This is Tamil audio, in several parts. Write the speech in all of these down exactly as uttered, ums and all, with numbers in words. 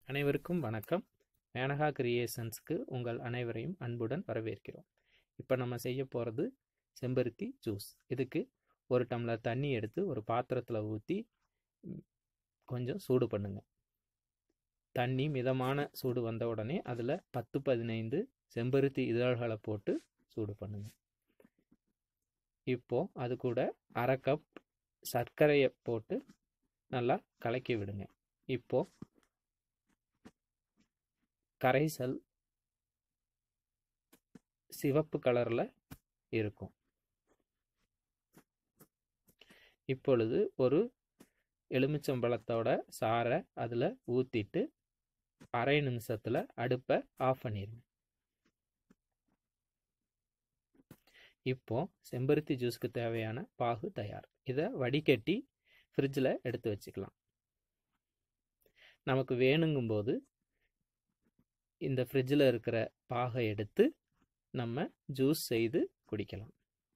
அனைவருக்கும் வணக்கம். மேனகா கிரியேஷன்ஸ்க்கு உங்கள் அனைவரையும் அன்புடன் வரவேற்கிறோம். இப்போ நம்ம செய்ய போகிறது செம்பருத்தி ஜூஸ். இதுக்கு ஒரு டம்ளர் தண்ணி எடுத்து ஒரு பாத்திரத்தில் ஊற்றி கொஞ்சம் சூடு பண்ணுங்க. தண்ணி மிதமான சூடு வந்த உடனே அதில் பத்து பதினைந்து செம்பருத்தி இதழ்களை போட்டு சூடு பண்ணுங்க. இப்போ அது கூட அரை கப் சர்க்கரையை போட்டு நல்லா கலக்கி விடுங்க. இப்போ கரைசல் சிவப்பு கலரில் இருக்கும். இப்பொழுது ஒரு எலுமிச்சம்பழத்தோட சாறை அதில் ஊற்றிட்டு அரை நிமிஷத்தில் அடுப்பை ஆஃப் பண்ணிடுங்க. இப்போ செம்பருத்தி ஜூஸ்க்கு தேவையான பாகு தயார். இதை வடிகட்டி ஃப்ரிட்ஜில் எடுத்து வச்சுக்கலாம். நமக்கு வேணுங்கும்போது இந்த ஃப்ரிட்ஜில் இருக்கிற பாகை எடுத்து நம்ம ஜூஸ் செய்து குடிக்கலாம்.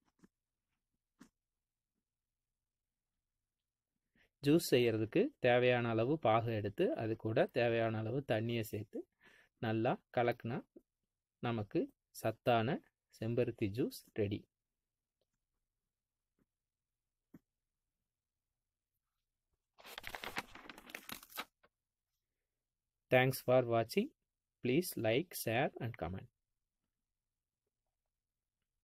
ஜூஸ் செய்யறதுக்கு தேவையான அளவு பாகை எடுத்து அது கூட தேவையான அளவு தண்ணியை சேர்த்து நல்லா கலக்குனா நமக்கு சத்தான செம்பருத்தி juice ready. Thanks for watching. Please like, share and comment.